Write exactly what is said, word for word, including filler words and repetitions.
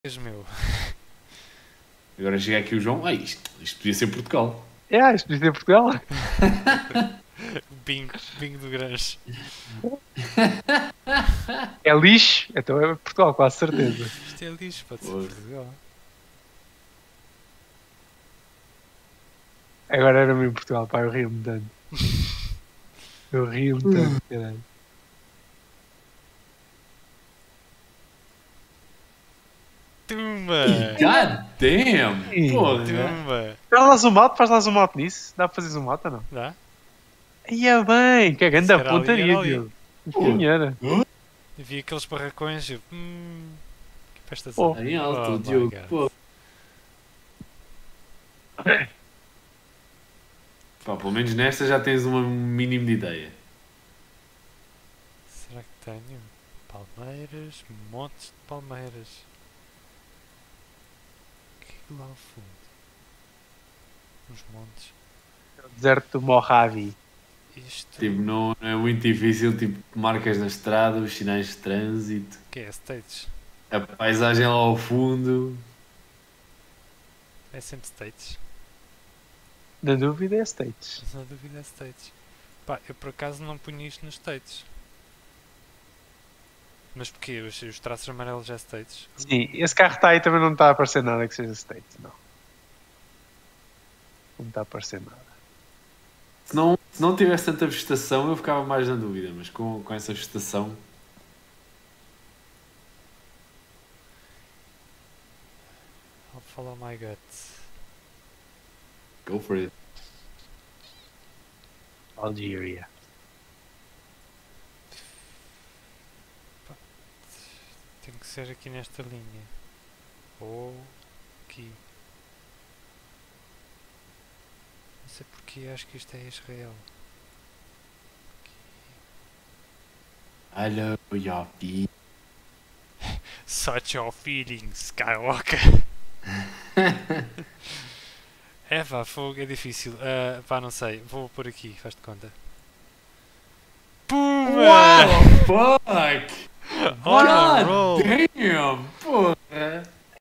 Meu. Agora chega aqui o João. Ah, isto, isto podia ser Portugal. É, isto podia ser Portugal. Bingo, bingo do Grange. É lixo, então é Portugal, quase certeza. Isto é lixo, pode ser Pois. Portugal. Agora era mesmo Portugal, pá, eu rio-me tanto. Eu rio-me tanto, caralho. Tumba! God damn! Ih. Porra! Tumba! Faz lá zoom out, faz lá zoom out nisso. Dá para fazer zoom out ou não? Dá? Ia bem, que é grande Se a era ali, pontaria, era ali. Diogo. Senhora. Vi aqueles barracões e eu. Hum. Que festa Oh. Em alto, Oh o my Diogo. God. Pô. Pá, pelo menos nesta já tens um mínimo de ideia. Será que tenho? Palmeiras, montes de palmeiras. O que é lá ao fundo? Uns montes. Deserto do Mojave. Isto. Tipo, não, não é muito difícil. Tipo, marcas na estrada, os sinais de trânsito, O que é? States? a paisagem lá ao fundo. É sempre States. Na dúvida é States. Mas na dúvida é States. Pá, eu por acaso não punho isto nos States. Mas porquê? Os, os traços amarelos é States? Sim, esse carro está aí também não está a aparecer nada que seja States, não. Não está a aparecer nada. Se não, se não tivesse tanta vegetação, eu ficava mais na dúvida. Mas com, com essa vegetação. I'll follow my gut. Go for it. Algeria. Tem que ser aqui nesta linha. Ou aqui. Não sei porque acho que isto é Israel. I love your feet. Such your feelings, Skywalker. É vá, fogo, é difícil. Uh, pá, não sei. Vou por aqui, faz de conta. Puma! Fuck! On a God roll! damn! Porra!